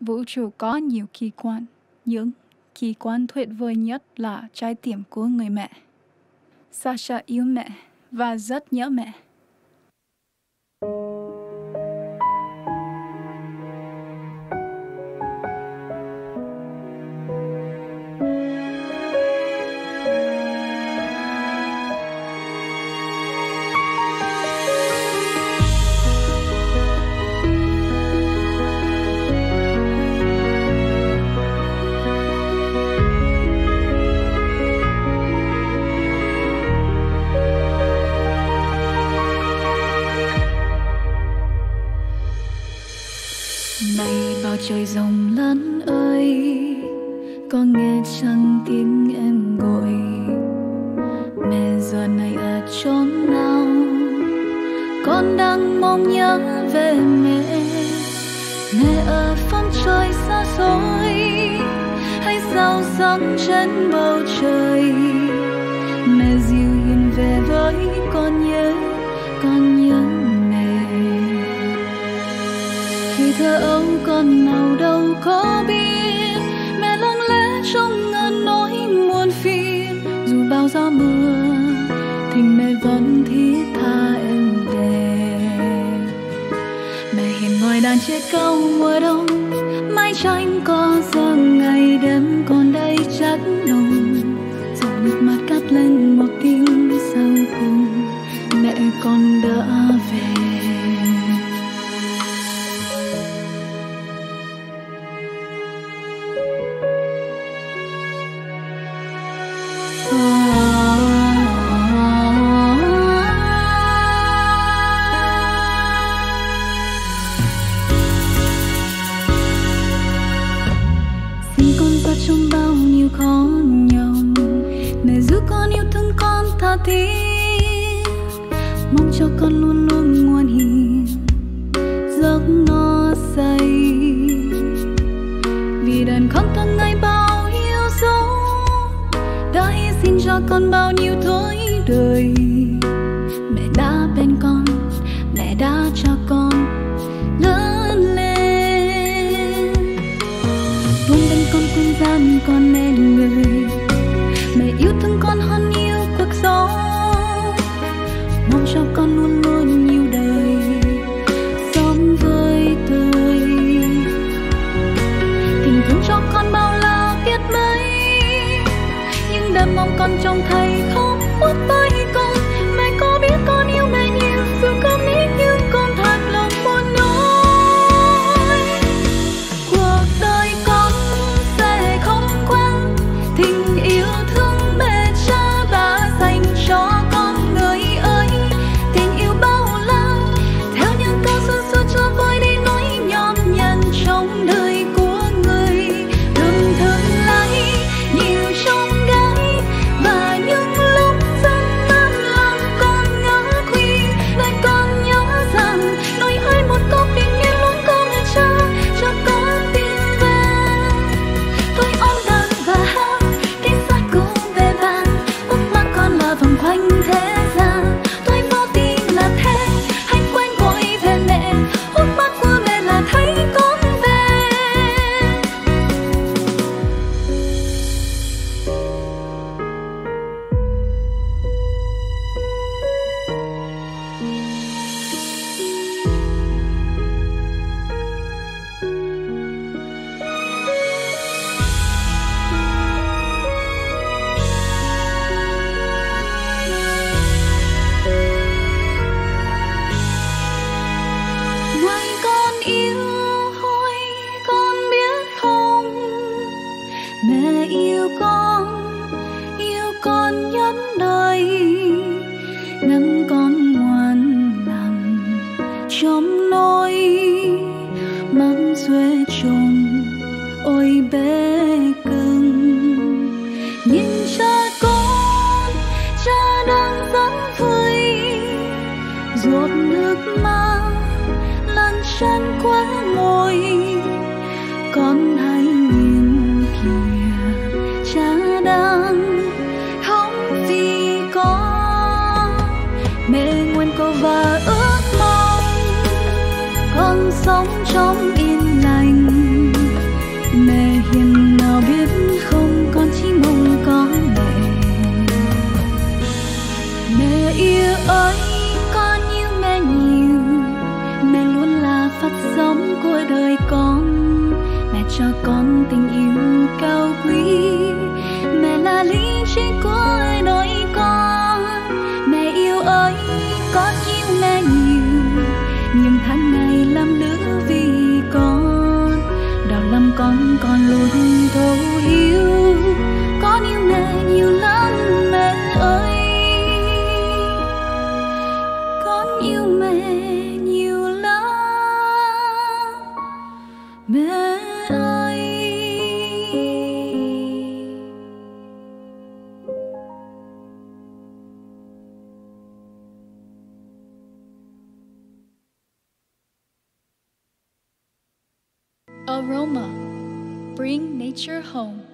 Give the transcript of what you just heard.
Vũ trụ có nhiều kỳ quan, những kỳ quan tuyệt vời nhất là trái tim của người mẹ. Sasha yêu mẹ và rất nhớ mẹ. Này bao trời rộng lớn ơi, có nghe chăng tiếng em gọi? Mẹ giờ này ở chốn nào? Con đang mong nhớ về mẹ. Mẹ ở phương trời xa xôi, hay sao sáng trên bầu trời? Mẹ dịu hiền về với con nhớ mẹ. Khi thơ ấu con nào đâu có biết, mẹ lặng lẽ trong ngàn nỗi muôn phiền. Dù bao gió mưa thì mẹ vẫn thiết tha em đẹp. Mẹ hiền ngoài đàn trẻ cao mùa đông, mái tranh có gió ngày đêm còn đây chắc nồng. Giọt nước mắt cắt lên một tiếng sau cùng, mẹ con đã về. Trong bao nhiêu khó nhọc, mẹ giữ con yêu thương con tha thiết, mong cho con luôn luôn ngoan hiền, giấc no say. Vì đàn con từng ngày bao yêu dấu, đã hy sinh cho con bao nhiêu tuổi đời. Mẹ đã bên con, mẹ đã cho con lớn lên, luôn bên con cùng gian con nên người. Mẹ yêu thương con hơn yêu cuộc sống, mong cho con luôn luôn nhiều đời sống với tươi. Tình thương cho con bao la biết mấy, nhưng đêm mong con trông thấy không uất với con. Mẹ có biết con yêu mẹ nhiều, dù không ít nhưng con thật lòng muốn nói. Cuộc đời con sẽ không quên tình yêu thương mẹ cha đã dành cho con người ơi. Tình yêu bao la theo những câu xuân xuân cho vơi đi nỗi nhọc nhằn trong đời của người. Đừng thương lấy nhiều trong gái và những lúc dân nan làm con ngỡ khuy. Lại con nhớ rằng nói hơi một câu bình yên luôn có người cha cho con tin về. Tôi ôm đàn và hát cái sát cùng về bàn, ước mong con là vòng quanh thế gian. Tôi vô tin là thế, hãy quên gọi về mẹ, ước mong của mẹ là thấy con về. Ngoài con yêu thôi, con biết không? Mẹ yêu con nhất đời, ngắm con ngoan nằm trong nỗi mắm xuê trồn ôi bé cưng. Nhìn cha con, cha đang rất vui, giọt nước mắt lăn chân qua môi. Con hãy nhìn kìa, cha đang khóc vì con. Mẹ nguyện cầu và ước mong con sống trong yên lành của đời con. Mẹ cho con tình yêu cao quý, mẹ là lý trí của đời con. Mẹ yêu ơi, con yêu mẹ nhiều, những tháng ngày làm nữ vì con. Đau lòng con luôn thấu hiểu, con yêu mẹ nhiều lắm mẹ ơi. Con yêu mẹ nhiều lắm mẹ ơi. Aroma, bring nature home.